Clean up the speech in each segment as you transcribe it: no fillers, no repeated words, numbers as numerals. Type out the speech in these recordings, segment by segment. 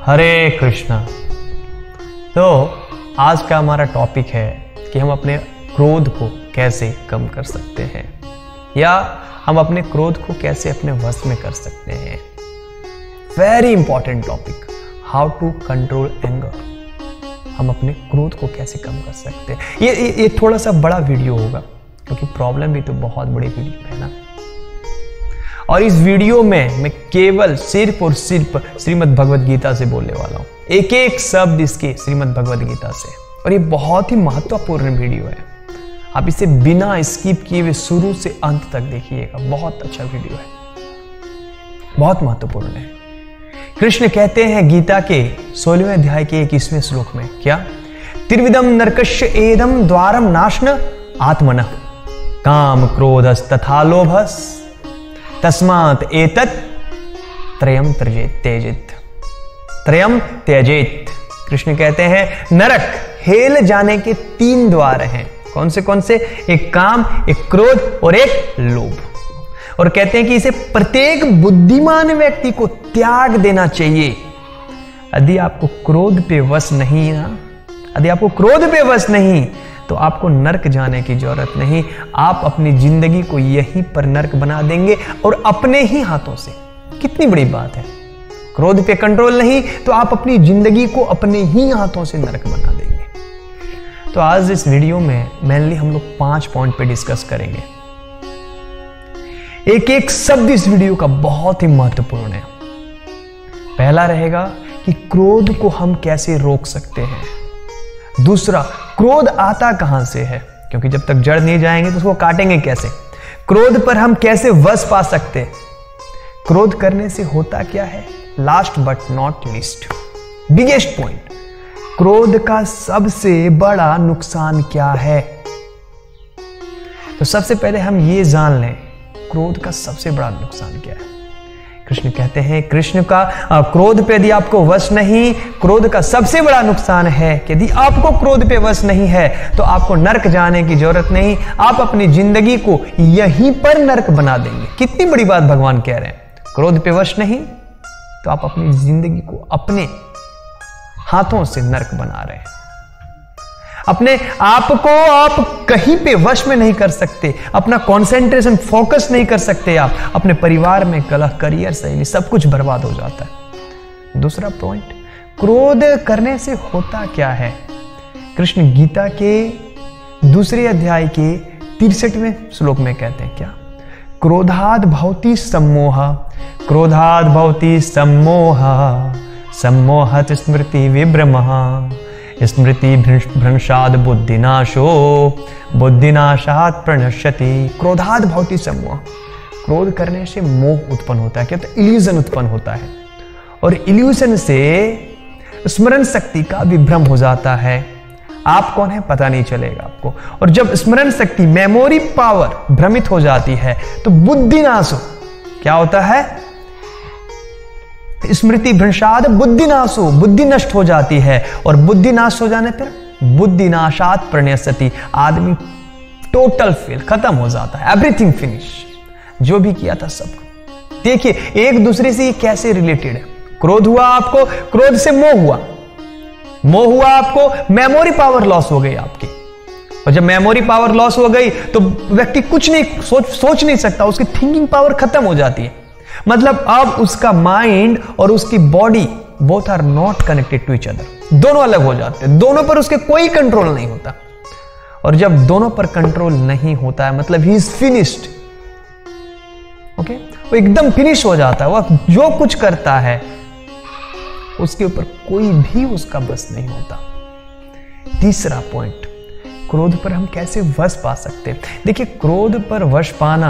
हरे कृष्णा। तो आज का हमारा टॉपिक है कि हम अपने क्रोध को कैसे कम कर सकते हैं या हम अपने क्रोध को कैसे अपने वश में कर सकते हैं। Very important topic, how to control anger. हम अपने क्रोध को कैसे कम कर सकते हैं। ये थोड़ा सा बड़ा वीडियो होगा क्योंकि प्रॉब्लम भी तो बहुत बड़ी वीडियो है ना। और इस वीडियो में मैं केवल सिर्फ और सिर्फ श्रीमद् भगवद गीता से बोलने वाला हूं, एक एक शब्द इसके श्रीमद् भगवद गीता से। और ये बहुत ही महत्वपूर्ण वीडियो है, आप इसे बिना स्किप किए हुए शुरू से अंत तक देखिएगा। बहुत अच्छा वीडियो है, बहुत महत्वपूर्ण है। कृष्ण कहते हैं गीता के 16वें अध्याय के 21वें श्लोक में, क्या? त्रिविधम नरकस्य एदम द्वारम नाशन आत्मनः काम क्रोधस्तथा लोभस तस्मात् एतत् त्रयम त्यजेत। त्रयम त्यजेत। कृष्ण कहते हैं नरक हेल जाने के 3 द्वार हैं। कौन से? एक काम, एक क्रोध और एक लोभ। और कहते हैं कि इसे प्रत्येक बुद्धिमान व्यक्ति को त्याग देना चाहिए। यदि आपको क्रोध पे वश नहीं ना, यदि आपको क्रोध पे वश नहीं तो आपको नरक जाने की जरूरत नहीं। आप अपनी जिंदगी को यहीं पर नरक बना देंगे और अपने ही हाथों से। कितनी बड़ी बात है। क्रोध पे कंट्रोल नहीं तो आप अपनी जिंदगी को अपने ही हाथों से नरक बना देंगे। तो आज इस वीडियो में मेनली हम लोग 5 पॉइंट पे डिस्कस करेंगे। एक एक शब्द इस वीडियो का बहुत ही महत्वपूर्ण है। पहला रहेगा कि क्रोध को हम कैसे रोक सकते हैं। दूसरा, क्रोध आता कहां से है, क्योंकि जब तक जड़ नहीं जाएंगे तो उसको काटेंगे कैसे। क्रोध पर हम कैसे वश पा सकते हैं। क्रोध करने से होता क्या है। Last but not least, biggest point, क्रोध का सबसे बड़ा नुकसान क्या है। तो सबसे पहले हम ये जान लें क्रोध का सबसे बड़ा नुकसान क्या है। कृष्ण कहते हैं, कृष्ण का क्रोध पे यदि आपको वश नहीं, क्रोध का सबसे बड़ा नुकसान है कि यदि आपको क्रोध पे वश नहीं है तो आपको नरक जाने की जरूरत नहीं। आप अपनी जिंदगी को यहीं पर नरक बना देंगे। कितनी बड़ी बात भगवान कह रहे हैं। क्रोध पे वश नहीं तो आप अपनी जिंदगी को अपने हाथों से नरक बना रहे हैं। अपने आप को आप कहीं पे वश में नहीं कर सकते, अपना कंसंट्रेशन फोकस नहीं कर सकते। आप अपने परिवार में, कलह, करियर, सहेली, सब कुछ बर्बाद हो जाता है। दूसरा पॉइंट, क्रोध करने से होता क्या है। कृष्ण गीता के 2 अध्याय के 63वें श्लोक में कहते हैं, क्या? क्रोधाद भवति सम्मोह, क्रोधाद भवति सम्मोह, सम्मोहत स्मृति विभ्रमः, स्मृति भ्रंशाद बुद्धिनाशो, बुद्धिनाशात प्रणश्यति। क्रोधाद भवति सम्मोह। क्रोध करने से मोह उत्पन्न होता है, क्या? तो इल्यूजन उत्पन्न होता है और इल्यूजन से स्मरण शक्ति का विभ्रम हो जाता है। आप कौन है पता नहीं चलेगा आपको। और जब स्मरण शक्ति, मेमोरी पावर भ्रमित हो जाती है तो बुद्धिनाशो क्या होता है। स्मृति भ्रंशाद बुद्धिनाशो, बुद्धि नष्ट हो जाती है और बुद्धि नाश हो जाने पर बुद्धिनाशात प्रणश्यति, आदमी टोटल फेल, खत्म हो जाता है। एवरीथिंग फिनिश, जो भी किया था सब। देखिए एक दूसरे से ये कैसे रिलेटेड है। क्रोध हुआ आपको, क्रोध से मोह हुआ, मोह हुआ आपको, मेमोरी पावर लॉस हो गई आपकी। और जब मेमोरी पावर लॉस हो गई तो व्यक्ति कुछ नहीं सोच नहीं सकता, उसकी थिंकिंग पावर खत्म हो जाती है। मतलब अब उसका माइंड और उसकी body both are not connected to each other, दोनों अलग हो जाते हैं। दोनों पर उसके कोई कंट्रोल नहीं होता। और जब दोनों पर कंट्रोल नहीं होता है मतलब ही इज फिनिश्ड। ओके, वो एकदम फिनिश हो जाता है। वो जो कुछ करता है उसके ऊपर कोई भी उसका बस नहीं होता। तीसरा पॉइंट, क्रोध पर हम कैसे वश पा सकते हैं। देखिए क्रोध पर वश पाना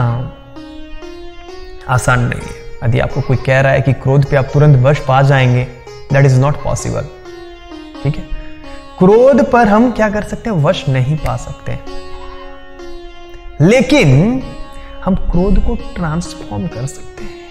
आसान नहीं है। यदि आपको कोई कह रहा है कि क्रोध पे आप तुरंत वश पा जाएंगे, दैट इज नॉट पॉसिबल। ठीक है, क्रोध पर हम क्या कर सकते हैं, वश नहीं पा सकते, लेकिन हम क्रोध को ट्रांसफॉर्म कर सकते हैं।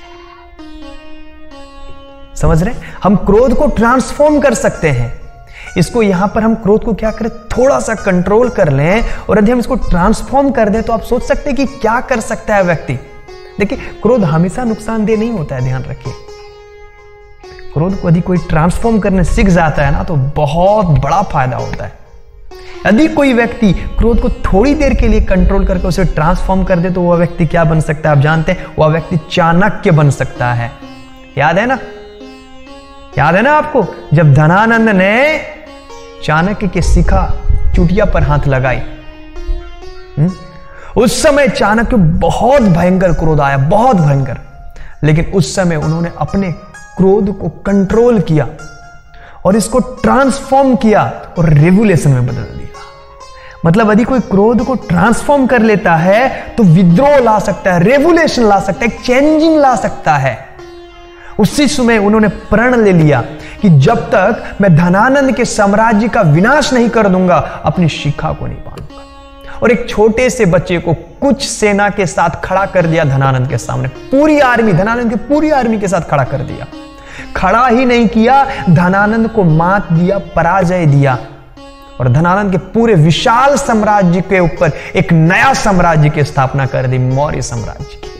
समझ रहे? हम क्रोध को ट्रांसफॉर्म कर सकते हैं। इसको यहां पर हम क्रोध को क्या करें, थोड़ा सा कंट्रोल कर लें और यदि हम इसको ट्रांसफॉर्म कर दें तो आप सोच सकते हैं कि क्या कर सकता है व्यक्ति। देखिए क्रोध हमेशा नुकसानदेह नहीं होता है, ध्यान रखिए। क्रोध को यदि कोई ट्रांसफॉर्म करने सीख जाता है ना तो बहुत बड़ा फायदा होता है। यदि कोई व्यक्ति क्रोध को थोड़ी देर के लिए कंट्रोल करके उसे ट्रांसफॉर्म कर दे तो वह व्यक्ति क्या बन सकता है आप जानते हैं? वह व्यक्ति चाणक्य बन सकता है। याद है ना? याद है ना आपको जब धनानंद ने चाणक्य के शिखा चुटिया पर हाथ लगाई, उस समय चाणक्य बहुत भयंकर क्रोध आया, बहुत भयंकर। लेकिन उस समय उन्होंने अपने क्रोध को कंट्रोल किया और इसको ट्रांसफॉर्म किया और रेवोल्यूशन में बदल दिया। मतलब यदि कोई क्रोध को ट्रांसफॉर्म कर लेता है तो विद्रोह ला सकता है, रेवोल्यूशन ला सकता है, चेंजिंग ला सकता है। उसी समय उन्होंने प्रण ले लिया कि जब तक मैं धनानंद के साम्राज्य का विनाश नहीं कर दूंगा अपनी शिखा को नहीं बांधूंगा। और एक छोटे से बच्चे को कुछ सेना के साथ खड़ा कर दिया धनानंद के सामने, पूरी आर्मी, धनानंद की पूरी आर्मी के साथ खड़ा कर दिया। खड़ा ही नहीं किया, धनानंद को मात दिया, पराजय दिया और धनानंद के पूरे विशाल साम्राज्य के ऊपर एक नया साम्राज्य की स्थापना कर दी, मौर्य साम्राज्य की।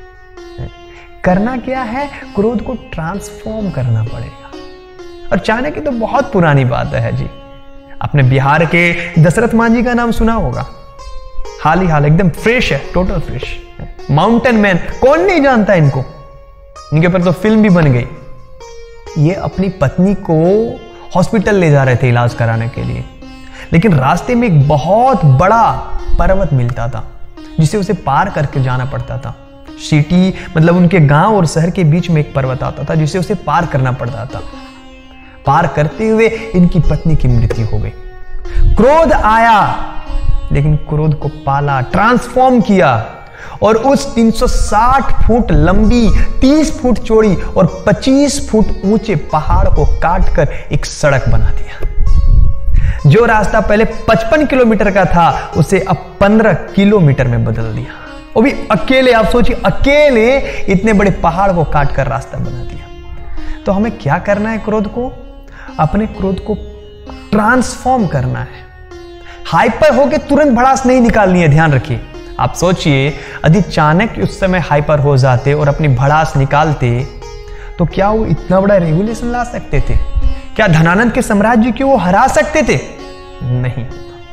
करना क्या है? क्रोध को ट्रांसफॉर्म करना पड़ेगा। और चाणक्य तो बहुत पुरानी बात है जी। आपने बिहार के दशरथ मांझी का नाम सुना होगा, हाल ही हाल, एकदम फ्रेश है, टोटल फ्रेश। माउंटेन मैन, कौन नहीं जानता इनको? इनके ऊपर तो फिल्म भी बन गई। ये अपनी पत्नी को हॉस्पिटल ले जा रहे थे इलाज कराने के लिए, लेकिन रास्ते में एक बहुत बड़ा पर्वत मिलता था जिसे उसे पार करके जाना पड़ता था। सिटी मतलब उनके गांव और शहर के बीच में एक पर्वत आता था जिसे उसे पार करना पड़ता था। पार करते हुए इनकी पत्नी की मृत्यु हो गई। क्रोध आया, लेकिन क्रोध को पाला, ट्रांसफॉर्म किया और उस 360 फुट लंबी, 30 फुट चौड़ी और 25 फुट ऊंचे पहाड़ को काटकर एक सड़क बना दिया। जो रास्ता पहले 55 किलोमीटर का था उसे अब 15 किलोमीटर में बदल दिया। वो भी अकेले, आप सोचिए, अकेले इतने बड़े पहाड़ को काटकर रास्ता बना दिया। तो हमें क्या करना है? क्रोध को, अपने क्रोध को ट्रांसफॉर्म करना है। हाइपर होके तुरंत भड़ास नहीं निकालनी है, ध्यान रखिए। आप सोचिए यदि चाणक्य उस समय हाइपर हो जाते और अपनी भड़ास निकालते तो क्या वो इतना बड़ा रेवोल्यूशन ला सकते थे? क्या धनानंद के साम्राज्य को वो हरा सकते थे? नहीं।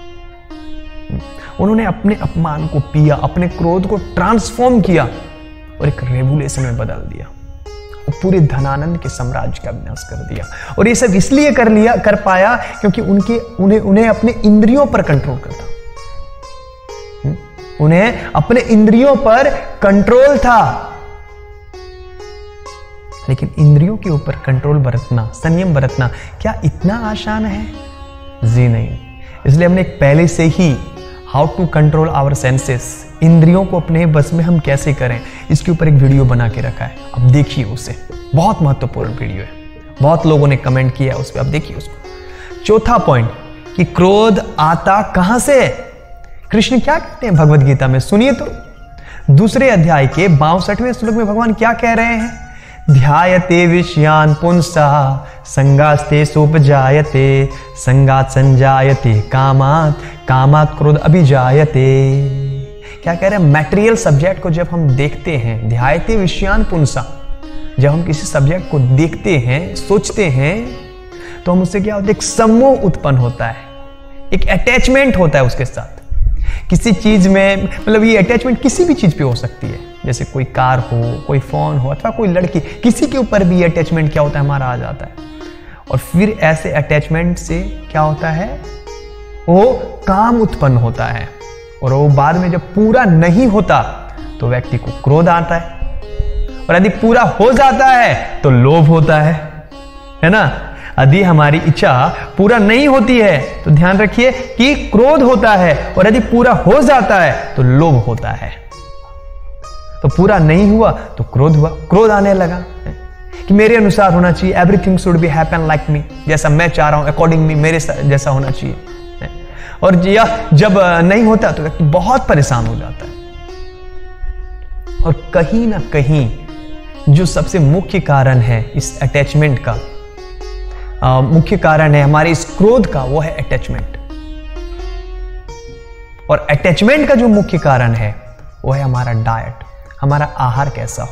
उन्होंने अपने अपमान को पिया, अपने क्रोध को ट्रांसफॉर्म किया और एक रेवोल्यूशन में बदल दिया और पूरे धनानंद के साम्राज्य का विनाश कर दिया। और ये सब इसलिए कर पाया क्योंकि उन्हें अपने इंद्रियों पर कंट्रोल करता, उन्हें अपने इंद्रियों पर कंट्रोल था। लेकिन इंद्रियों के ऊपर कंट्रोल बरतना, संयम बरतना क्या इतना आसान है? जी नहीं। इसलिए हमने पहले से ही how to control our senses, इंद्रियों को अपने बस में हम कैसे करें, इसके ऊपर एक वीडियो बना के रखा है। अब देखिए उसे, बहुत महत्वपूर्ण वीडियो है, बहुत लोगों ने कमेंट किया उस पर, अब देखिए उसको। चौथा पॉइंट कि क्रोध आता कहां से? कृष्ण क्या कहते हैं भगवद गीता में, सुनिए तो। दूसरे अध्याय के 62वें श्लोक में भगवान क्या कह रहे हैं? ध्यायते विषयान पुंसः संगास्ते सोपजायते संगात संजायते कामात कामात क्रोध अभिजायते। क्या कह रहे हैं? मैटेरियल सब्जेक्ट को जब हम देखते हैं, ध्यायते विषयान पुंसः, जब हम किसी सब्जेक्ट को देखते हैं, सोचते हैं, तो हम उससे क्या होता है? एक सम्मोह उत्पन्न होता है, एक अटैचमेंट होता है उसके साथ। किसी चीज में, मतलब ये अटैचमेंट किसी भी चीज पे हो सकती है, जैसे कोई कार हो, कोई फोन हो, अथवा कोई लड़की, किसी के ऊपर भी अटैचमेंट क्या होता है? हमारा आ जाता है। और फिर ऐसे अटैचमेंट से क्या होता है? वो काम उत्पन्न होता है और वो बाद में जब पूरा नहीं होता तो व्यक्ति को क्रोध आता है, और यदि पूरा हो जाता है तो लोभ होता है ना? यदि हमारी इच्छा पूरा नहीं होती है तो ध्यान रखिए कि क्रोध होता है, और यदि पूरा हो जाता है तो लोभ होता है। तो पूरा नहीं हुआ तो क्रोध हुआ, क्रोध आने लगा कि मेरे अनुसार होना चाहिए, everything should be happen like me, जैसा मैं चाह रहा हूं, अकॉर्डिंग मी, मेरे जैसा होना चाहिए। और जब नहीं होता तो व्यक्ति बहुत परेशान हो जाता है। और कहीं ना कहीं जो सबसे मुख्य कारण है इस अटैचमेंट का, मुख्य कारण है हमारे इस क्रोध का, वो है अटैचमेंट। और अटैचमेंट का जो मुख्य कारण है वो है हमारा डाइट, हमारा आहार कैसा हो।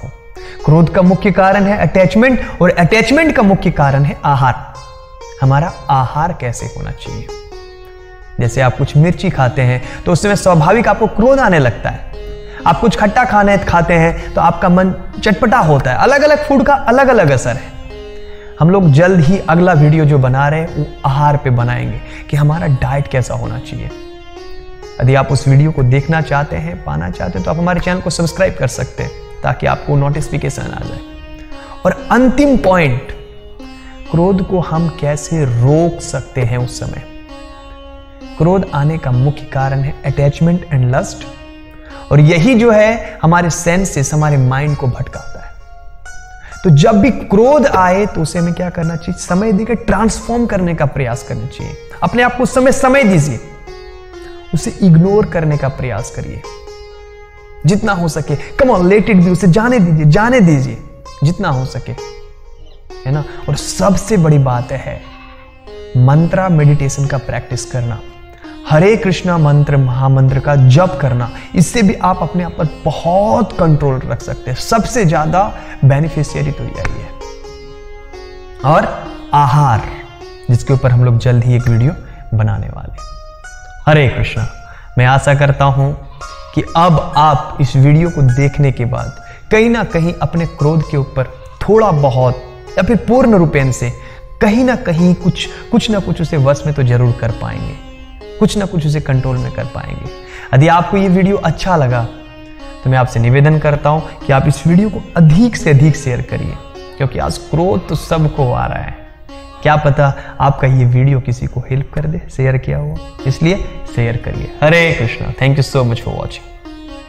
क्रोध का मुख्य कारण है अटैचमेंट, और अटैचमेंट का मुख्य कारण है आहार। हमारा आहार कैसे होना चाहिए? जैसे आप कुछ मिर्ची खाते हैं तो उस समय स्वाभाविक आपको क्रोध आने लगता है। आप कुछ खट्टा खाते हैं तो आपका मन चटपटा होता है। अलग अलग फूड का अलग अलग असर है। हम लोग जल्द ही अगला वीडियो जो बना रहे हैं वो आहार पे बनाएंगे कि हमारा डाइट कैसा होना चाहिए। यदि आप उस वीडियो को देखना चाहते हैं, पाना चाहते हैं, तो आप हमारे चैनल को सब्सक्राइब कर सकते हैं ताकि आपको नोटिफिकेशन आ जाए। और अंतिम पॉइंट, क्रोध को हम कैसे रोक सकते हैं उस समय। क्रोध आने का मुख्य कारण है अटैचमेंट एंड लस्ट, और यही जो है हमारे सेंसेस, हमारे माइंड को भटकाता है। तो जब भी क्रोध आए तो उसे हमें क्या करना चाहिए? समय देकर ट्रांसफॉर्म करने का प्रयास करना चाहिए। अपने आप को समय दीजिए, उसे इग्नोर करने का प्रयास करिए जितना हो सके। Come on, let it be, उसे जाने दीजिए जितना हो सके, है ना। और सबसे बड़ी बात है मंत्रा मेडिटेशन का प्रैक्टिस करना, हरे कृष्णा मंत्र, महामंत्र का जप करना। इससे भी आप अपने आप पर बहुत कंट्रोल रख सकते हैं। सबसे ज्यादा बेनिफिशियरी तो यही है। और आहार, जिसके ऊपर हम लोग जल्द ही एक वीडियो बनाने वाले हैं। हरे कृष्णा। मैं आशा करता हूं कि अब आप इस वीडियो को देखने के बाद कहीं ना कहीं अपने क्रोध के ऊपर थोड़ा बहुत या फिर पूर्ण रूपेण से कहीं ना कहीं कुछ ना कुछ उसे वश में तो जरूर कर पाएंगे, कुछ ना कुछ उसे कंट्रोल में कर पाएंगे। यदि आपको ये वीडियो अच्छा लगा तो मैं आपसे निवेदन करता हूं कि आप इस वीडियो को अधिक से अधिक शेयर करिए, क्योंकि आज क्रोध तो सबको आ रहा है। क्या पता आपका ये वीडियो किसी को हेल्प कर दे शेयर किया हुआ, इसलिए शेयर करिए। Hare Krishna. Thank you so much for watching.